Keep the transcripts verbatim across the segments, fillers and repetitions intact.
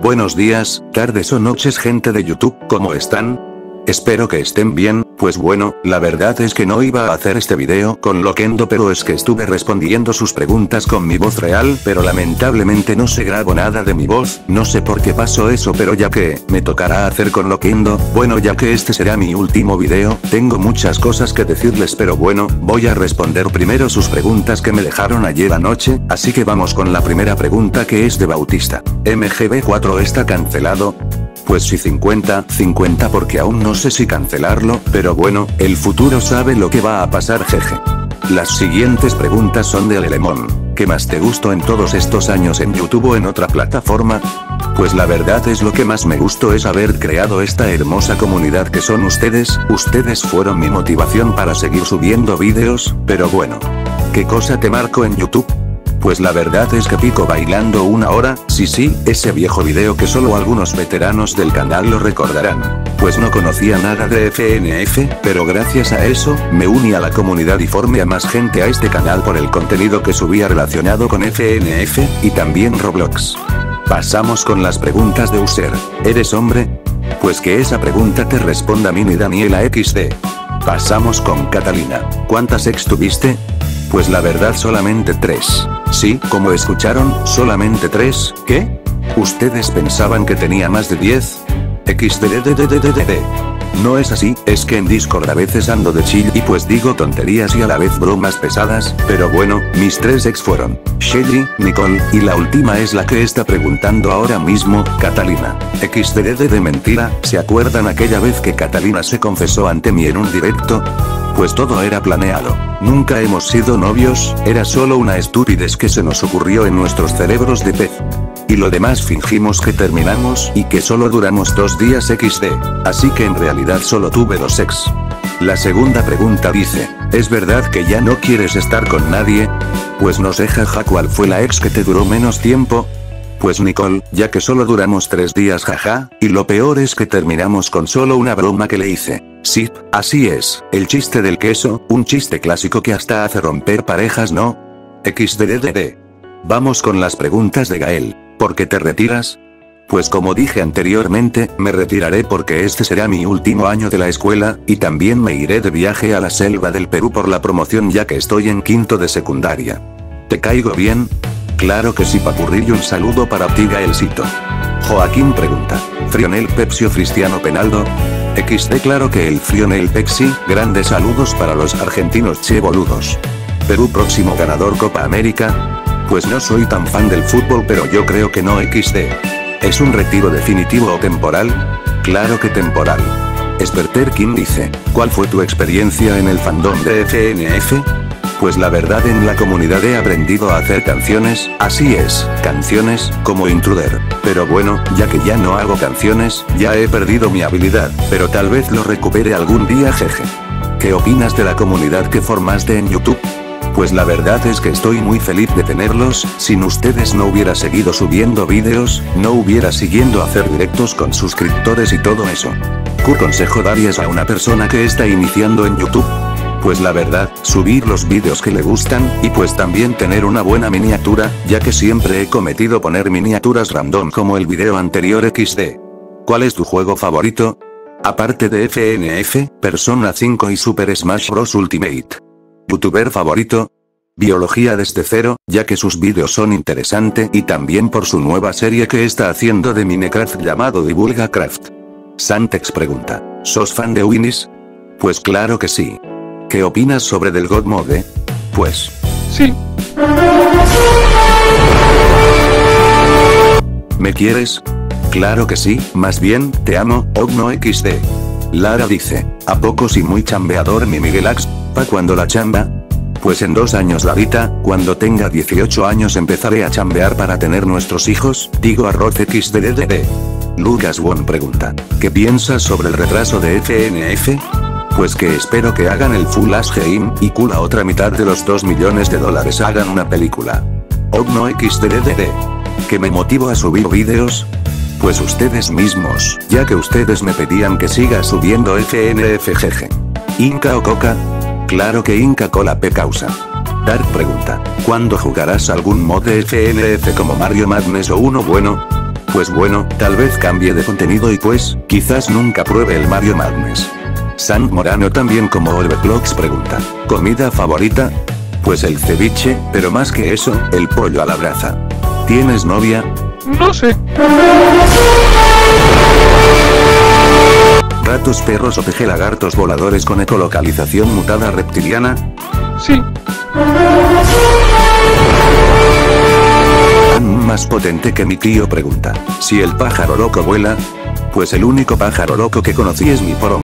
Buenos días, tardes o noches gente de YouTube, ¿cómo están? Espero que estén bien, pues bueno, la verdad es que no iba a hacer este video con Loquendo, pero es que estuve respondiendo sus preguntas con mi voz real, pero lamentablemente no se grabó nada de mi voz, no sé por qué pasó eso, pero ya que me tocará hacer con Loquendo, bueno, ya que este será mi último video, tengo muchas cosas que decirles, pero bueno, voy a responder primero sus preguntas que me dejaron ayer anoche, así que vamos con la primera pregunta, que es de Bautista. M G B cuatro está cancelado. Pues sí, cincuenta cincuenta, porque aún no sé si cancelarlo, pero bueno, el futuro sabe lo que va a pasar, jeje. Las siguientes preguntas son de Alemón. ¿Qué más te gustó en todos estos años en YouTube o en otra plataforma? Pues la verdad es lo que más me gustó es haber creado esta hermosa comunidad que son ustedes, ustedes fueron mi motivación para seguir subiendo vídeos, pero bueno. ¿Qué cosa te marcó en YouTube? Pues la verdad es que Pico bailando una hora, sí sí, ese viejo video que solo algunos veteranos del canal lo recordarán. Pues no conocía nada de F N F, pero gracias a eso, me uní a la comunidad y formé a más gente a este canal por el contenido que subía relacionado con F N F, y también Roblox. Pasamos con las preguntas de User. ¿Eres hombre? Pues que esa pregunta te responda Mini Daniela equis de. Pasamos con Catalina. ¿Cuántas ex tuviste? Pues la verdad solamente tres. Sí, como escucharon, solamente tres. ¿Qué? ¿Ustedes pensaban que tenía más de diez? equis de de de de de de de. No es así, es que en Discord a veces ando de chill y pues digo tonterías y a la vez bromas pesadas, pero bueno, mis tres ex fueron Shelly, Nicole, y la última es la que está preguntando ahora mismo, Catalina. equis de de de de mentira, ¿se acuerdan aquella vez que Catalina se confesó ante mí en un directo? Pues todo era planeado. Nunca hemos sido novios, era solo una estupidez que se nos ocurrió en nuestros cerebros de pez. Y lo demás fingimos que terminamos y que solo duramos dos días equis de. Así que en realidad solo tuve dos ex. La segunda pregunta dice, ¿es verdad que ya no quieres estar con nadie? Pues no sé, jaja, ¿cuál fue la ex que te duró menos tiempo? Pues Nicole, ya que solo duramos tres días, jaja, y lo peor es que terminamos con solo una broma que le hice. Sí, así es, el chiste del queso, un chiste clásico que hasta hace romper parejas, ¿no? equis de de de de. Vamos con las preguntas de Gael. ¿Por qué te retiras? Pues como dije anteriormente, me retiraré porque este será mi último año de la escuela, y también me iré de viaje a la selva del Perú por la promoción ya que estoy en quinto de secundaria. ¿Te caigo bien? Claro que sí, papurrillo, un saludo para ti, Gaelcito. Joaquín pregunta, ¿Frionel Pepsi o Cristiano Penaldo? equis de, claro que el Frionel Pepsi, grandes saludos para los argentinos, che boludos. Perú próximo ganador Copa América. Pues no soy tan fan del fútbol, pero yo creo que no, equis de. ¿Es un retiro definitivo o temporal? Claro que temporal. Esperter King dice, ¿cuál fue tu experiencia en el fandom de F N F? Pues la verdad, en la comunidad he aprendido a hacer canciones, así es, canciones, como Intruder. Pero bueno, ya que ya no hago canciones, ya he perdido mi habilidad, pero tal vez lo recupere algún día, jeje. ¿Qué opinas de la comunidad que formaste en YouTube? Pues la verdad es que estoy muy feliz de tenerlos, sin ustedes no hubiera seguido subiendo vídeos, no hubiera siguiendo hacer directos con suscriptores y todo eso. ¿Qué consejo darías a una persona que está iniciando en YouTube? Pues la verdad, subir los vídeos que le gustan, y pues también tener una buena miniatura, ya que siempre he cometido poner miniaturas random como el video anterior equis de. ¿Cuál es tu juego favorito? Aparte de F N F, Persona cinco y Super Smash Bros. Ultimate. ¿Youtuber favorito? Biología desde cero, ya que sus vídeos son interesantes y también por su nueva serie que está haciendo de Minecraft llamado DivulgaCraft. Santex pregunta, ¿sos fan de Winnie's? Pues claro que sí. ¿Qué opinas sobre del God Mode? Pues sí. ¿Me quieres? Claro que sí, más bien, te amo, Ogno equis de. Lara dice, ¿a poco si muy chambeador mi Miguel Ax? ¿Pa cuando la chamba? Pues en dos años, Larita, cuando tenga dieciocho años empezaré a chambear para tener nuestros hijos, digo arroz equis de de de de. Lucas Won pregunta, ¿qué piensas sobre el retraso de F N F? Pues que espero que hagan el Full Ash Game, y que la otra mitad de los dos millones de dólares hagan una película. Ogno equis de de de de. ¿Que me motivo a subir vídeos? Pues ustedes mismos, ya que ustedes me pedían que siga subiendo F N F, jeje. ¿Inca o Coca? Claro que Inca Cola P causa. Dark pregunta, ¿cuándo jugarás algún mod de F N F como Mario Madness o uno bueno? Pues bueno, tal vez cambie de contenido y pues, quizás nunca pruebe el Mario Madness. Sam Morano también como Overclocks pregunta, ¿comida favorita? Pues el ceviche, pero más que eso, el pollo a la brasa. ¿Tienes novia? No sé. ¿Gatos, perros o pejelagartos voladores con ecolocalización mutada reptiliana? Sí. Más potente que mi tío pregunta, ¿si el pájaro loco vuela? Pues el único pájaro loco que conocí es mi poro.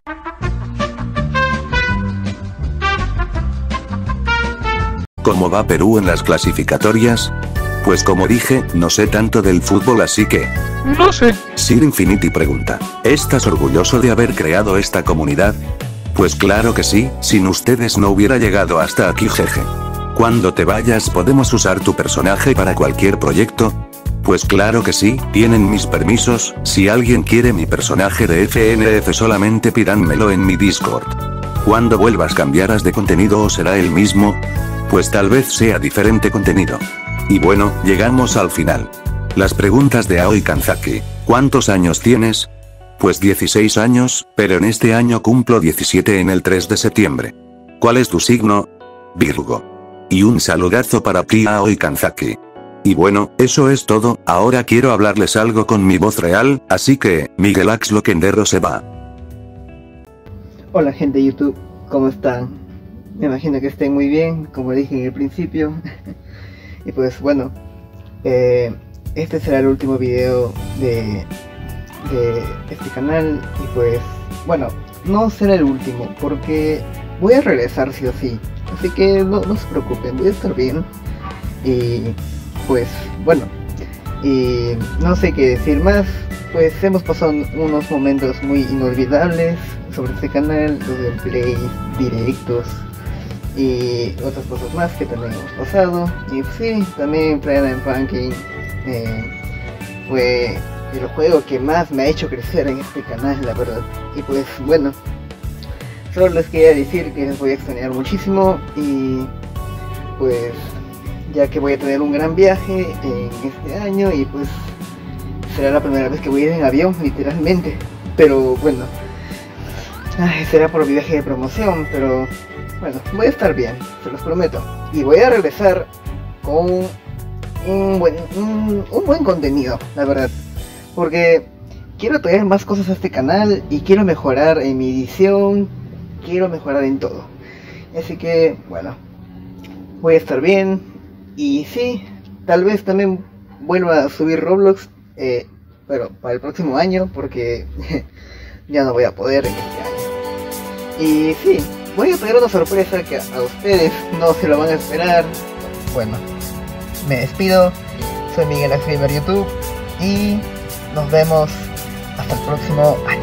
¿Cómo va Perú en las clasificatorias? Pues como dije, no sé tanto del fútbol así que... No sé. Sir Infinity pregunta, ¿estás orgulloso de haber creado esta comunidad? Pues claro que sí, sin ustedes no hubiera llegado hasta aquí, jeje. Cuando te vayas podemos usar tu personaje para cualquier proyecto. Pues claro que sí, tienen mis permisos, si alguien quiere mi personaje de F N F solamente pídanmelo en mi Discord. Cuando vuelvas cambiarás de contenido o será el mismo? Pues tal vez sea diferente contenido. Y bueno, llegamos al final. Las preguntas de Aoi Kanzaki, ¿cuántos años tienes? Pues dieciséis años, pero en este año cumplo diecisiete en el tres de septiembre. ¿Cuál es tu signo? Virgo. Y un saludazo para ti Aoi Kanzaki. Y bueno, eso es todo, ahora quiero hablarles algo con mi voz real, así que, Miguel Ax Loquendero se va. Hola gente de YouTube, ¿cómo están? Me imagino que estén muy bien, como dije en el principio. Y pues bueno, eh, este será el último video de, de este canal. Y pues, bueno, no será el último, porque voy a regresar sí o sí. Así que no, no se preocupen, voy a estar bien. Y pues bueno, y no sé qué decir más. Pues hemos pasado unos momentos muy inolvidables sobre este canal, los gameplays, directos y otras cosas más que también hemos pasado. Y pues sí, también Planet Punking eh, fue el juego que más me ha hecho crecer en este canal, la verdad. Y pues bueno, solo les quería decir que les voy a extrañar muchísimo. Y pues ya que voy a tener un gran viaje en este año, y pues será la primera vez que voy a ir en avión, literalmente. Pero bueno, ay, será por viaje de promoción, pero bueno, voy a estar bien, se los prometo. Y voy a regresar con un buen, un, un buen contenido, la verdad. Porque quiero traer más cosas a este canal y quiero mejorar en mi edición, quiero mejorar en todo. Así que, bueno, voy a estar bien. Y sí, tal vez también vuelva a subir Roblox, eh, pero para el próximo año, porque ya no voy a poder en este año. Y sí, voy a traer una sorpresa que a, a ustedes no se lo van a esperar. Bueno, me despido, soy Miguel Ax Gamer YouTube y nos vemos hasta el próximo año.